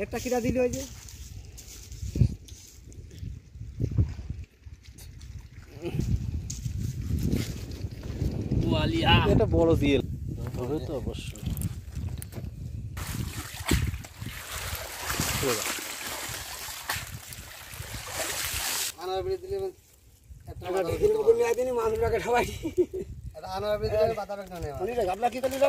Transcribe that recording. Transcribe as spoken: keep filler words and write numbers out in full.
একটা কিরা দিল ওই যে ওয়ালিয়া এটা বড় দিয়ে হবে তো অবশ্যই আনার বিড়ি দিলে একটা ঢেকির মতো নিয়ে দিনি মানুষটাকে সবাই এটা আনার বিড়ি দিলে বাতা ব্যাগ না নেওয়া উনি গাবলা কি করলি